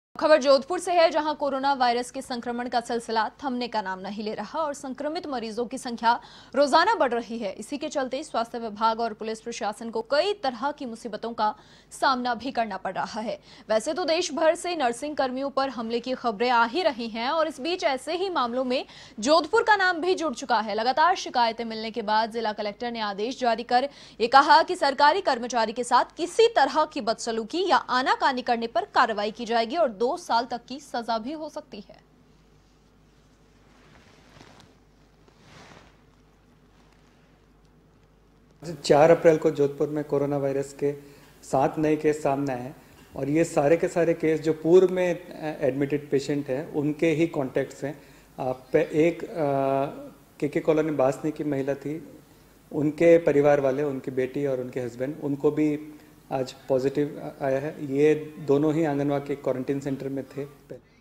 खबर जोधपुर से है, जहां कोरोना वायरस के संक्रमण का सिलसिला थमने का नाम नहीं ले रहा और संक्रमित मरीजों की संख्या रोजाना बढ़ रही है। इसी के चलते स्वास्थ्य विभाग और पुलिस प्रशासन को कई तरह की मुसीबतों का सामना भी करना पड़ रहा है। वैसे तो देश भर से नर्सिंग कर्मियों पर हमले की खबरें आ ही रही हैं और इस बीच ऐसे ही मामलों में जोधपुर का नाम भी जुड़ चुका है। लगातार शिकायतें मिलने के बाद जिला कलेक्टर ने आदेश जारी कर ये कहा कि सरकारी कर्मचारी के साथ किसी तरह की बदसलूकी या आनाकानी करने पर कार्रवाई की जाएगी और 2 साल तक की सजा भी हो सकती है। 4 अप्रैल को जोधपुर में कोरोना वायरस के 7 नए केस सामने आए और ये सारे के सारे केस जो पूर्व में एडमिटेड पेशेंट हैं उनके ही कॉन्टैक्ट्स हैं। एक के कॉलोनी बासनी की महिला थी, उनके परिवार वाले, उनकी बेटी और उनके हस्बैंड, उनको भी आज पॉजिटिव आया है। ये दोनों ही आंगनबाड़ी के क्वारंटीन सेंटर में थे।